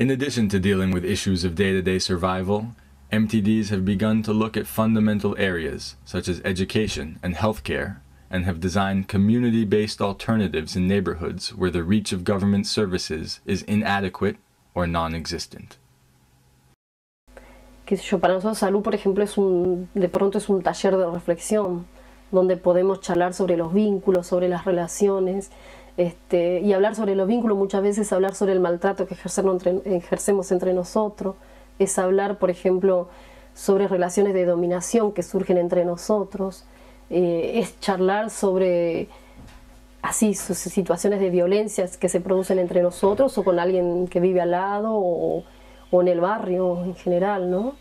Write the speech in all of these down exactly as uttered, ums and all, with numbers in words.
In addition to dealing with issues of day-to-day survival, M T Ds have begun to look at fundamental areas such as education and healthcare, and have designed community-based alternatives in neighborhoods where the reach of government services is inadequate or non-existent. Qué sé yo, para nosotros salud, por ejemplo, es un, de pronto es un taller de reflexión, donde podemos charlar sobre los vínculos, sobre las relaciones, este, y hablar sobre los vínculos, muchas veces hablar sobre el maltrato que entre, ejercemos entre nosotros, es hablar, por ejemplo, sobre relaciones de dominación que surgen entre nosotros, eh, es charlar sobre así sus situaciones de violencia que se producen entre nosotros o con alguien que vive al lado o, o en el barrio en general, ¿no?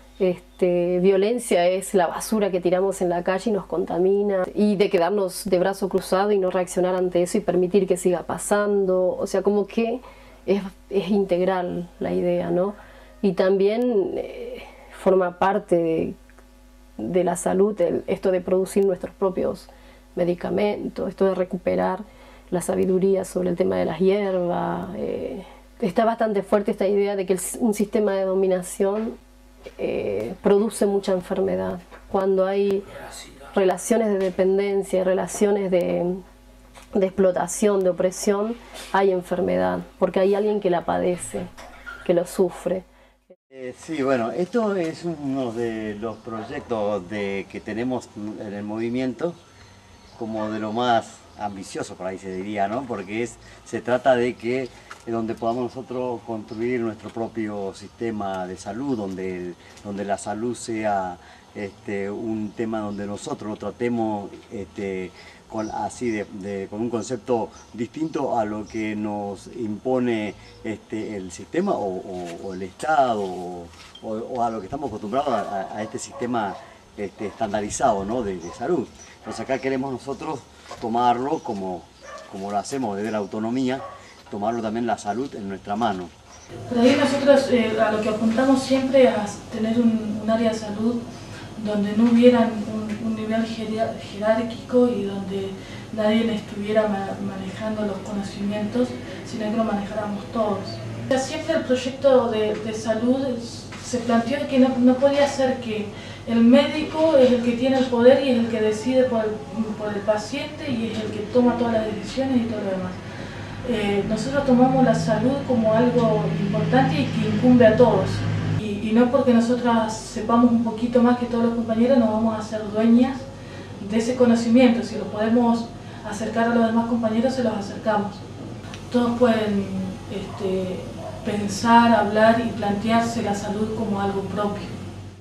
Este, violencia es la basura que tiramos en la calle y nos contamina, y de quedarnos de brazo cruzado y no reaccionar ante eso y permitir que siga pasando, o sea, como que es, es integral la idea, ¿no? Y también eh, forma parte de, de la salud el, esto de producir nuestros propios medicamentos, esto de recuperar la sabiduría sobre el tema de las hierbas. Eh, está bastante fuerte esta idea de que el, un sistema de dominación Eh, produce mucha enfermedad. Cuando hay relaciones de dependencia, relaciones de, de explotación, de opresión, hay enfermedad, porque hay alguien que la padece, que lo sufre. Eh, sí, bueno, esto es uno de los proyectos de, que tenemos en el movimiento, como de lo más ambicioso, por ahí se diría, ¿no? Porque es, se trata de que donde podamos nosotros construir nuestro propio sistema de salud, donde, donde la salud sea este, un tema donde nosotros lo tratemos este, con, así de, de, con un concepto distinto a lo que nos impone este, el sistema o, o, o el Estado o, o, o a lo que estamos acostumbrados a, a este sistema este, estandarizado, ¿no? de, de salud. Entonces acá queremos nosotros tomarlo como, como lo hacemos desde la autonomía, tomarlo también la salud en nuestra mano. Por ahí nosotros eh, a lo que apuntamos siempre a tener un, un área de salud donde no hubiera un, un nivel jerárquico y donde nadie estuviera manejando los conocimientos, sino que lo manejáramos todos. Siempre el proyecto de, de salud se planteó que no, no podía ser que el médico es el que tiene el poder y es el que decide por el, por el paciente y es el que toma todas las decisiones y todo lo demás. Eh, nosotros tomamos la salud como algo importante y que incumbe a todos. Y, y no porque nosotras sepamos un poquito más que todos los compañeros nos vamos a ser dueñas de ese conocimiento. Si lo podemos acercar a los demás compañeros, se los acercamos. Todos pueden este, pensar, hablar y plantearse la salud como algo propio.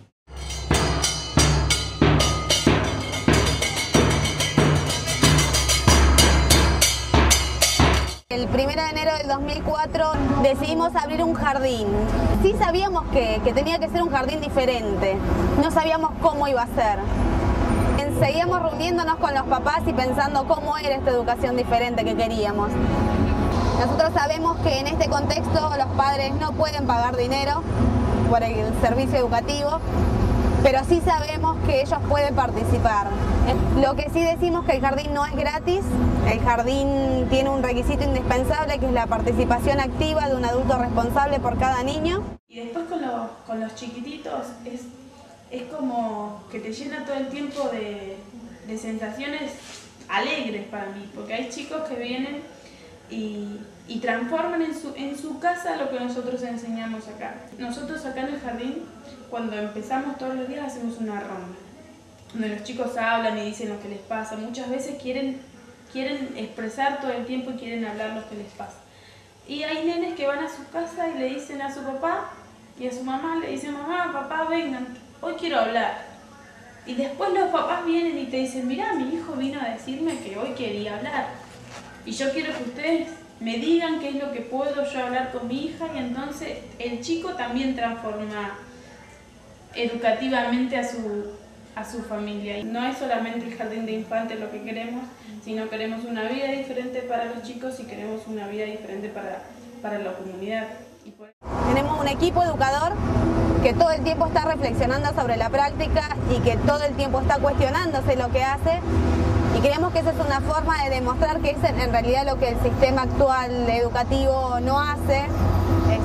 El primero de enero del dos mil cuatro decidimos abrir un jardín. Sí sabíamos que, que tenía que ser un jardín diferente, no sabíamos cómo iba a ser. Seguíamos reuniéndonos con los papás y pensando cómo era esta educación diferente que queríamos. Nosotros sabemos que en este contexto los padres no pueden pagar dinero por el servicio educativo, pero sí sabemos que ellos pueden participar. Lo que sí decimos que el jardín no es gratis, el jardín tiene un requisito indispensable que es la participación activa de un adulto responsable por cada niño. Y después con los, con los chiquititos es, es como que te llena todo el tiempo de, de sensaciones alegres para mí, porque hay chicos que vienen y, y transforman en su, en su casa lo que nosotros enseñamos acá. Nosotros acá en el jardín, cuando empezamos todos los días, hacemos una ronda, donde los chicos hablan y dicen lo que les pasa. Muchas veces quieren, quieren expresar todo el tiempo y quieren hablar lo que les pasa. Y hay nenes que van a su casa y le dicen a su papá y a su mamá, le dicen, mamá, papá, vengan, hoy quiero hablar. Y después los papás vienen y te dicen, mirá, mi hijo vino a decirme que hoy quería hablar. Y yo quiero que ustedes me digan qué es lo que puedo yo hablar con mi hija, y entonces el chico también transforma educativamente a su, a su familia. Y no es solamente el jardín de infantes lo que queremos, sino queremos una vida diferente para los chicos y queremos una vida diferente para, para la comunidad. Y por... Tenemos un equipo educador que todo el tiempo está reflexionando sobre la práctica y que todo el tiempo está cuestionándose lo que hace. Y creemos que esa es una forma de demostrar que es en realidad lo que el sistema actual educativo no hace.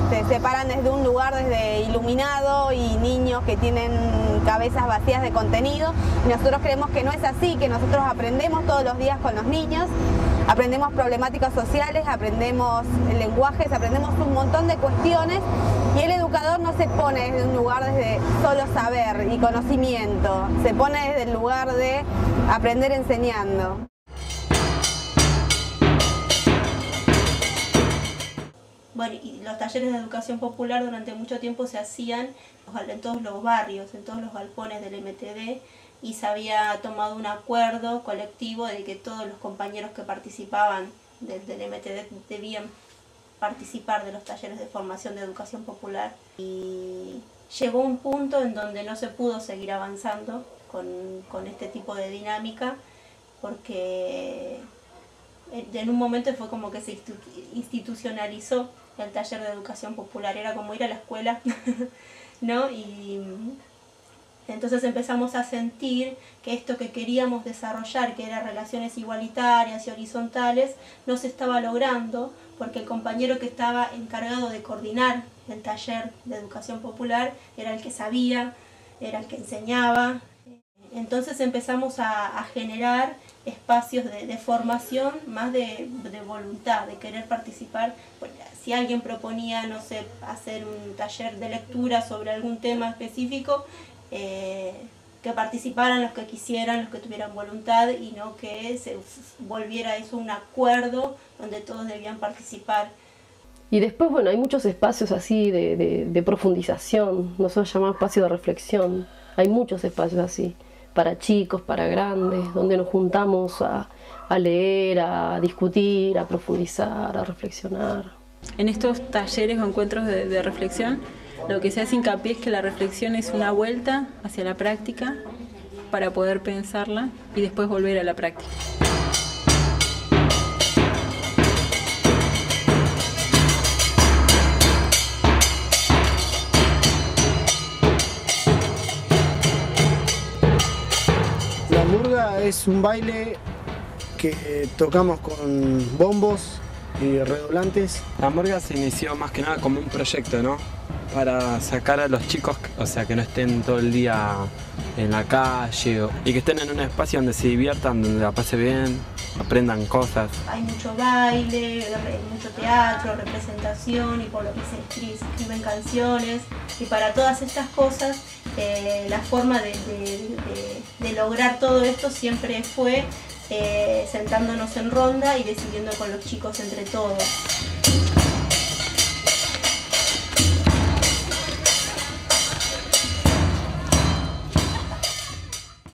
se separan desde un lugar desde iluminado y niños que tienen cabezas vacías de contenido. Y nosotros creemos que no es así, que nosotros aprendemos todos los días con los niños, aprendemos problemáticas sociales, aprendemos lenguajes, aprendemos un montón de cuestiones y el educador no se pone desde un lugar desde solo saber y conocimiento, se pone desde el lugar de aprender enseñando. Bueno, y los talleres de educación popular durante mucho tiempo se hacían en todos los barrios, en todos los galpones del M T D, y se había tomado un acuerdo colectivo de que todos los compañeros que participaban del, del M T D debían participar de los talleres de formación de educación popular. Y llegó un punto en donde no se pudo seguir avanzando con, con este tipo de dinámica, porque en un momento fue como que se institucionalizó el taller de educación popular, era como ir a la escuela, ¿no? Y entonces empezamos a sentir que esto que queríamos desarrollar, que eran relaciones igualitarias y horizontales, no se estaba logrando, porque el compañero que estaba encargado de coordinar el taller de educación popular era el que sabía, era el que enseñaba. Entonces empezamos a, a generar espacios de, de formación, más de, de voluntad, de querer participar. Si alguien proponía, no sé, hacer un taller de lectura sobre algún tema específico, eh, que participaran los que quisieran, los que tuvieran voluntad, y no que se volviera eso un acuerdo donde todos debían participar. Y después, bueno, hay muchos espacios así de, de, de profundización, nosotros llamamos espacio de reflexión. Hay muchos espacios así, para chicos, para grandes, donde nos juntamos a, a leer, a discutir, a profundizar, a reflexionar. En estos talleres o encuentros de, de reflexión, lo que se hace hincapié es que la reflexión es una vuelta hacia la práctica para poder pensarla y después volver a la práctica. La murga es un baile que tocamos con bombos y redoblantes. La murga se inició más que nada como un proyecto, ¿no? Para sacar a los chicos, o sea, que no estén todo el día en la calle o, y que estén en un espacio donde se diviertan, donde la pase bien, aprendan cosas. Hay mucho baile, mucho teatro, representación, y por lo que se escriben, se escriben canciones, y para todas estas cosas eh, la forma de, de, de, de lograr todo esto siempre fue eh, sentándonos en ronda y decidiendo con los chicos entre todos.